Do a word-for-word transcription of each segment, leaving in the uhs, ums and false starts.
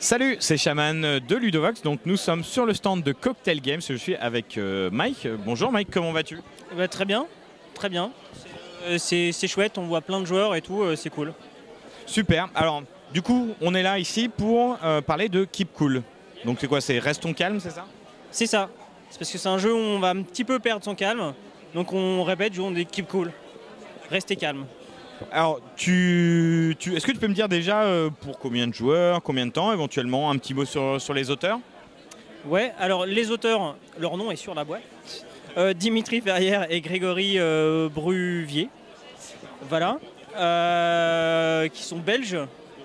Salut, c'est Shaman de Ludovox. Donc nous sommes sur le stand de Cocktail Games. Je suis avec euh, Mike. Bonjour Mike, comment vas-tu? Bah, très bien, très bien. C'est euh, chouette, on voit plein de joueurs et tout, euh, c'est cool. Super. Alors du coup, on est là ici pour euh, parler de Keep Cool. Donc c'est quoi? C'est Restons calmes, c'est ça? C'est ça. C'est parce que c'est un jeu où on va un petit peu perdre son calme. Donc on répète, jouons des Keep Cool. Restez calme. Alors, tu, tu, est-ce que tu peux me dire déjà euh, pour combien de joueurs, combien de temps, éventuellement un petit mot sur, sur les auteurs? Ouais, alors les auteurs, leur nom est sur la boîte. Euh, Dimitri Ferrière et Grégory euh, Bruvier. Voilà. Euh, qui sont belges.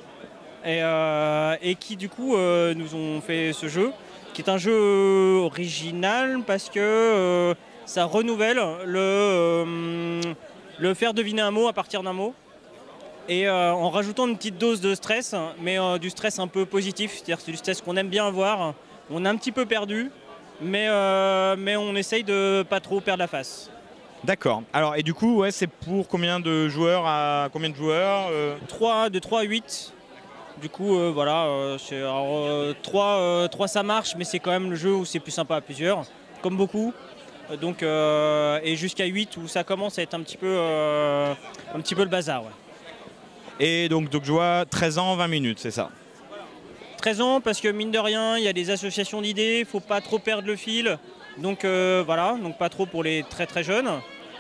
Et, euh, et qui du coup euh, nous ont fait ce jeu, qui est un jeu original parce que euh, ça renouvelle le... Euh, le faire deviner un mot à partir d'un mot et euh, en rajoutant une petite dose de stress, mais euh, du stress un peu positif, c'est-à-dire c'est du stress qu'on aime bien avoir. On est un petit peu perdu, mais, euh, mais on essaye de pas trop perdre la face. D'accord. Alors et du coup, ouais, c'est pour combien de joueurs à combien de joueurs euh... trois, de trois à huit. Du coup, euh, voilà, euh, alors, euh, trois, euh, trois ça marche, mais c'est quand même le jeu où c'est plus sympa à plusieurs, comme beaucoup. Donc, euh, et jusqu'à huit où ça commence à être un petit peu, euh, un petit peu le bazar. Ouais. Et donc, donc je vois treize ans, vingt minutes, c'est ça? treize ans parce que mine de rien, il y a des associations d'idées, il ne faut pas trop perdre le fil. Donc euh, voilà, donc pas trop pour les très très jeunes.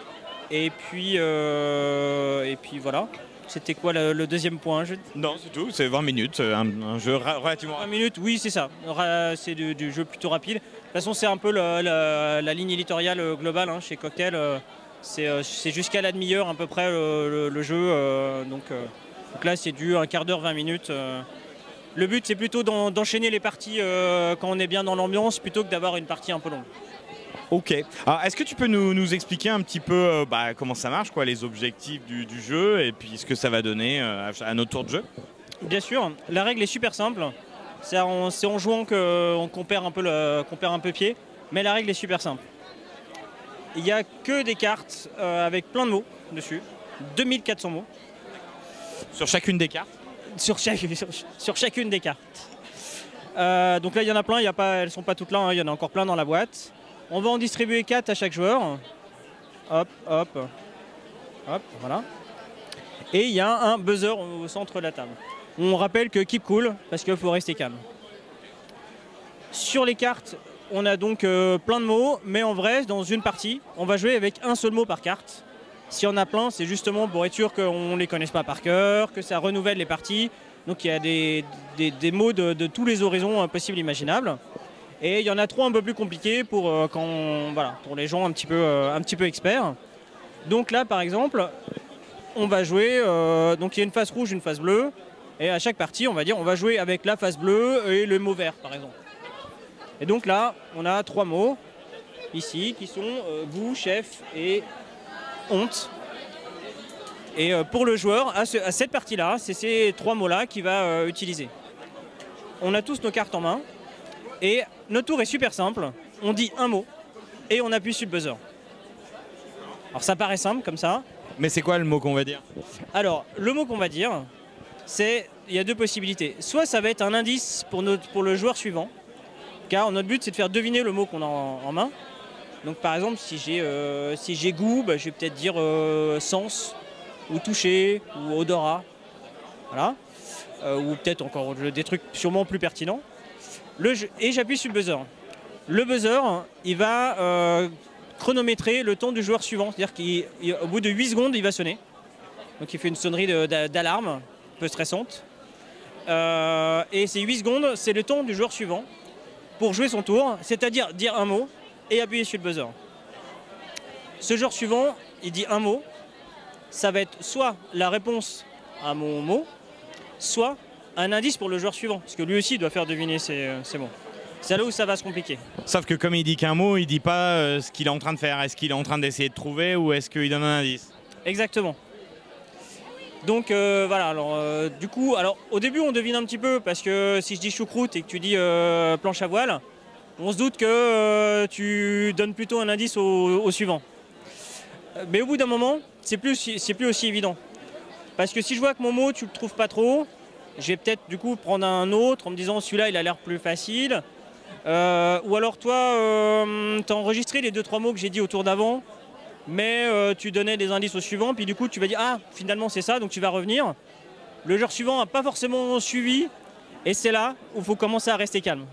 Et puis, euh, et puis voilà. C'était quoi le, le deuxième point? je... Non, c'est tout, c'est vingt minutes, un, un jeu relativement rapide. vingt minutes, oui, c'est ça. C'est du, du jeu plutôt rapide. De toute façon, c'est un peu la, la, la ligne éditoriale globale hein, chez Cocktail. C'est jusqu'à la demi-heure à peu près le, le, le jeu. Euh, donc, euh, donc là, c'est du un quart d'heure, vingt minutes. Euh. Le but, c'est plutôt d'enchaîner les parties euh, quand on est bien dans l'ambiance plutôt que d'avoir une partie un peu longue. Ok. Alors, est-ce que tu peux nous, nous expliquer un petit peu euh, bah, comment ça marche, quoi, les objectifs du, du jeu et puis ce que ça va donner euh, à notre tour de jeu? Bien sûr. La règle est super simple. C'est en, en jouant qu'on qu perd un peu le, qu'on perd un peu pied. Mais la règle est super simple. Il n'y a que des cartes euh, avec plein de mots dessus. deux mille quatre cents mots. Sur chacune des cartes? Sur, chaque, sur, sur chacune des cartes. Euh, donc là, il y en a plein. Y a pas, elles ne sont pas toutes là. Hein, il y en a encore plein dans la boîte. On va en distribuer quatre à chaque joueur. Hop, hop, hop, voilà. Et il y a un buzzer au centre de la table. On rappelle que keep cool, parce qu'il faut rester calme. Sur les cartes, on a donc euh, plein de mots, mais en vrai, dans une partie, on va jouer avec un seul mot par carte. Si on a plein, c'est justement pour être sûr qu'on ne les connaisse pas par cœur, que ça renouvelle les parties. Donc il y a des, des, des mots de, de tous les horizons euh, possibles et imaginables. Et il y en a trois un peu plus compliqués pour, euh, quand on, voilà, pour les gens un petit, peu, euh, un petit peu experts. Donc là, par exemple, on va jouer, euh, donc il y a une face rouge, une face bleue. Et à chaque partie, on va dire, on va jouer avec la face bleue et le mot vert, par exemple. Et donc là, on a trois mots, ici, qui sont euh, goût, chef et honte. Et euh, pour le joueur, à, ce, à cette partie-là, c'est ces trois mots-là qu'il va euh, utiliser. On a tous nos cartes en main. Et notre tour est super simple, on dit un mot et on appuie sur le buzzer. Alors ça paraît simple comme ça. Mais c'est quoi le mot qu'on va dire? Alors le mot qu'on va dire, c'est, il y a deux possibilités. Soit ça va être un indice pour, notre, pour le joueur suivant, car notre but c'est de faire deviner le mot qu'on a en, en main. Donc par exemple si j'ai euh, si j'ai goût, bah, je vais peut-être dire euh, sens, ou toucher, ou odorat. Voilà. Euh, ou peut-être encore des trucs sûrement plus pertinents. Le jeu, et j'appuie sur le buzzer. Le buzzer, il va euh, chronométrer le temps du joueur suivant. C'est-à-dire qu'au bout de huit secondes, il va sonner. Donc il fait une sonnerie d'alarme, un peu stressante. Euh, et ces huit secondes, c'est le temps du joueur suivant pour jouer son tour, c'est-à-dire dire un mot et appuyer sur le buzzer. Ce joueur suivant, il dit un mot. Ça va être soit la réponse à mon mot, soit un indice pour le joueur suivant, parce que lui aussi doit faire deviner ses, ses mots. C'est là où ça va se compliquer. Sauf que comme il dit qu'un mot, il dit pas euh, ce qu'il est en train de faire. Est-ce qu'il est en train d'essayer de trouver ou est-ce qu'il donne un indice? Exactement. Donc euh, voilà, alors euh, du coup, alors au début on devine un petit peu, parce que si je dis choucroute et que tu dis euh, planche à voile, on se doute que euh, tu donnes plutôt un indice au, au suivant. Mais au bout d'un moment, c'est plus, c'est plus aussi évident. Parce que si je vois que mon mot, tu le trouves pas trop, je vais peut-être du coup prendre un autre en me disant celui-là il a l'air plus facile. Euh, ou alors toi, euh, tu as enregistré les deux trois mots que j'ai dit au tour d'avant, mais euh, tu donnais des indices au suivant, puis du coup tu vas dire ah finalement c'est ça, donc tu vas revenir. Le joueur suivant n'a pas forcément suivi, et c'est là où il faut commencer à rester calme.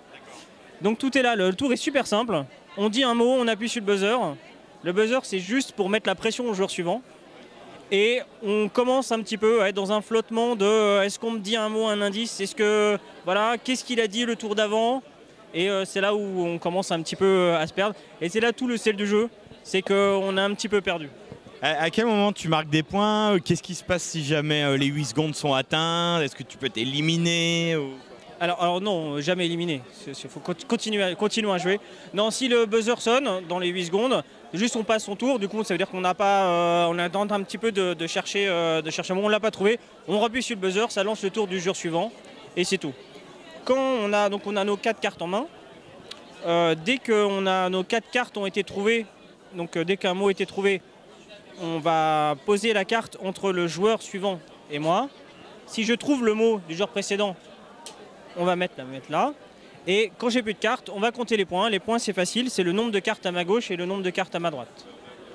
Donc tout est là, le tour est super simple. On dit un mot, on appuie sur le buzzer. Le buzzer c'est juste pour mettre la pression au joueur suivant. Et on commence un petit peu à être dans un flottement de euh, est-ce qu'on me dit un mot, un indice, est-ce que voilà, qu'est-ce qu'il a dit le tour d'avant. Et euh, c'est là où on commence un petit peu à se perdre. Et c'est là tout le sel du jeu, c'est qu'on a un petit peu perdu. À, à quel moment tu marques des points? Qu'est-ce qui se passe si jamais euh, les huit secondes sont atteintes? Est-ce que tu peux t'éliminer ou... alors, alors non, jamais éliminé. Il faut continuer à, continuer à jouer. Non, si le buzzer sonne dans les huit secondes, juste on passe son tour, du coup ça veut dire qu'on n'a pas, euh, on attend un petit peu de, de chercher, euh, de chercher un moment, on ne l'a pas trouvé. On rappuie sur le buzzer, ça lance le tour du joueur suivant et c'est tout. Quand on a, donc on a nos quatre cartes en main, euh, dès que on a, nos quatre cartes ont été trouvées, donc euh, dès qu'un mot a été trouvé, on va poser la carte entre le joueur suivant et moi. Si je trouve le mot du joueur précédent, on va mettre la mettre là. Et quand j'ai plus de cartes, on va compter les points. Les points c'est facile, c'est le nombre de cartes à ma gauche et le nombre de cartes à ma droite.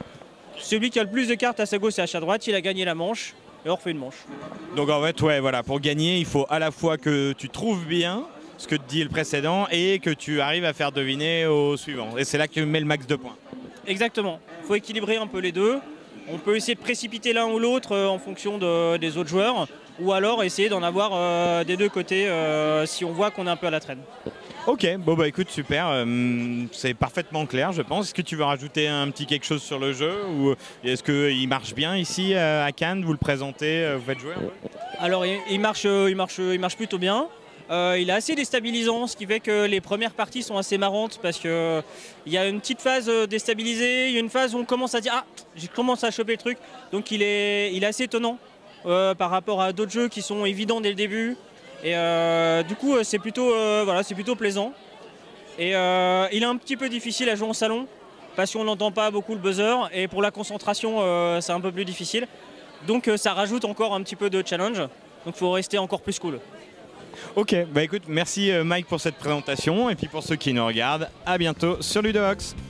Celui qui a le plus de cartes à sa gauche et à sa droite, il a gagné la manche. Et on refait une manche. Donc en fait, ouais, voilà, pour gagner, il faut à la fois que tu trouves bien ce que te dit le précédent et que tu arrives à faire deviner au suivant. Et c'est là que tu mets le max de points. Exactement. Il faut équilibrer un peu les deux. On peut essayer de précipiter l'un ou l'autre euh, en fonction de, des autres joueurs. Ou alors essayer d'en avoir euh, des deux côtés euh, si on voit qu'on est un peu à la traîne. Ok, bon bah écoute, super, euh, c'est parfaitement clair je pense. Est-ce que tu veux rajouter un petit quelque chose sur le jeu ou est-ce qu'il marche bien ici euh, à Cannes? Vous le présentez, euh, vous faites jouer un peu? Alors il, il, marche, il, marche, il marche plutôt bien. Euh, il est assez déstabilisant, ce qui fait que les premières parties sont assez marrantes parce qu'il y a une petite phase déstabilisée, il y a une phase où on commence à dire ah, je commence à choper le truc. Donc il est, il est assez étonnant euh, par rapport à d'autres jeux qui sont évidents dès le début. Et euh, du coup c'est plutôt, euh, voilà, c'est plutôt plaisant. Et euh, il est un petit peu difficile à jouer en salon parce qu'on n'entend pas beaucoup le buzzer et pour la concentration euh, c'est un peu plus difficile. Donc euh, ça rajoute encore un petit peu de challenge. Donc il faut rester encore plus cool. Ok, bah écoute, merci Mike pour cette présentation et puis pour ceux qui nous regardent, à bientôt sur Ludovox.